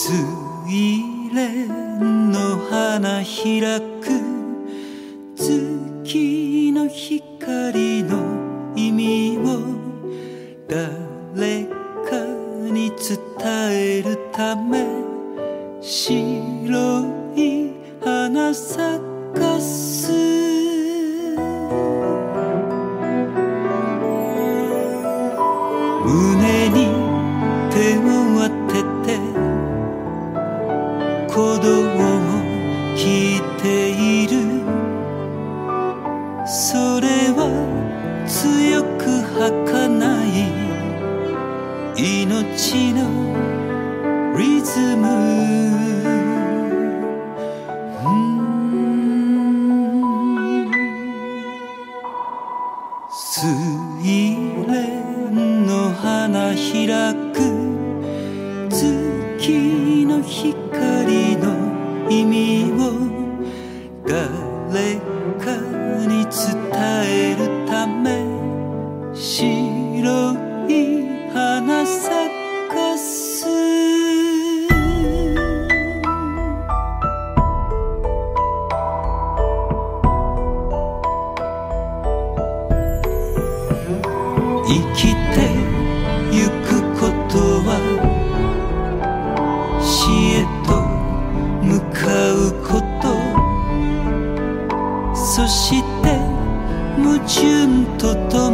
睡蓮の花開く月の光の意味を誰かに伝えるため白い花咲かす胸に手を当てて鼓動を聞いているそれは強く儚い命のリズム睡蓮の花開く月の光の意味を誰かに伝えるため白い花咲かす生きてゆくことは死へと向かうことそして矛盾とと